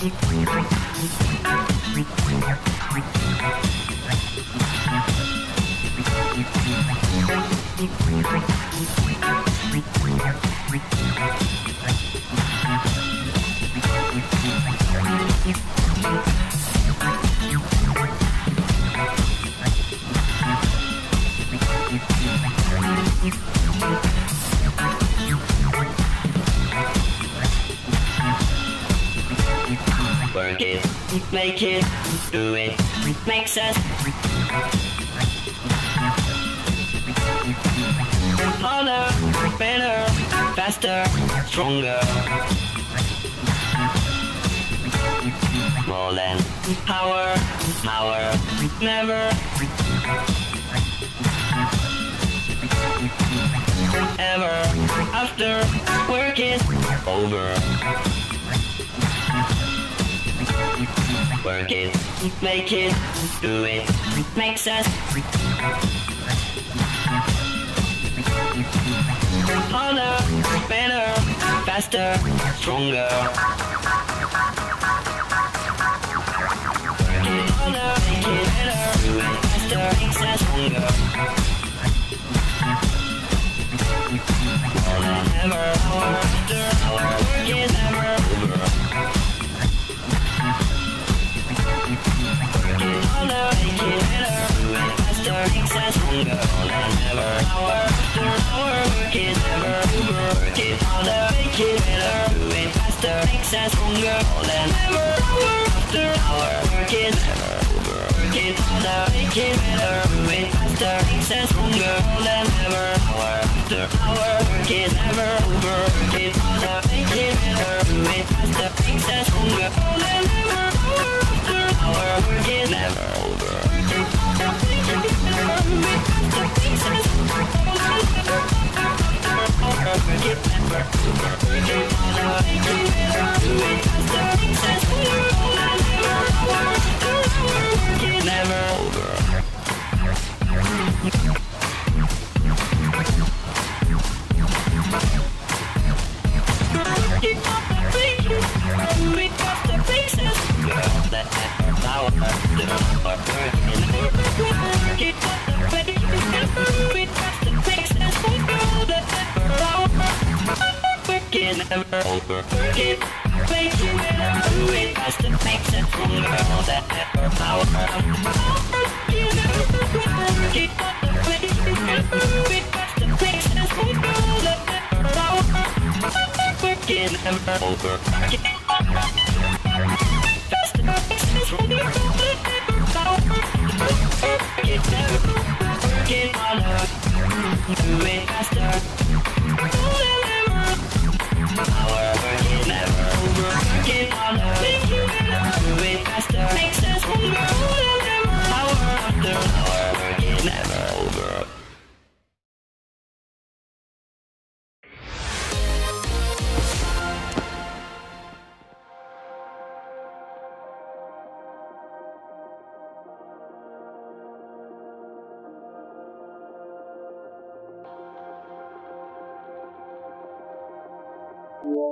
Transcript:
Work it, make it, do it, makes us harder, better, faster, stronger. More than power, never, ever, after work is over. Work it, make it, do it, makes us harder, better, faster, stronger. Work it harder, make it better, do it faster, makes us stronger. More than ever, hour after hour, work is never over. Harder, make it better, do it faster, makes us stronger. More than ever, hour after hour, work is never over. Work it harder, make it better, do it faster, makes us stronger. More than ever, hour after hour, work is never over. Work it harder, make it better, do it faster, makes us stronger. More than ever, hour after hour, work is never over. Work it harder, make it better, do it faster, makes us stronger. More than ever, hour after hour, work is never over. Never over. Never over. Work it, make it better, do it faster, makes it stronger. All that ever power. Work it, make it better, do it faster, makes it stronger. All that ever power. Work it, never over. Work it faster, makes it stronger. All that ever power. Work it, never, work it harder, do it faster. All that power, work it never over. Work it harder, make it better, do it faster, makes us stronger. Power after hour, work it never over.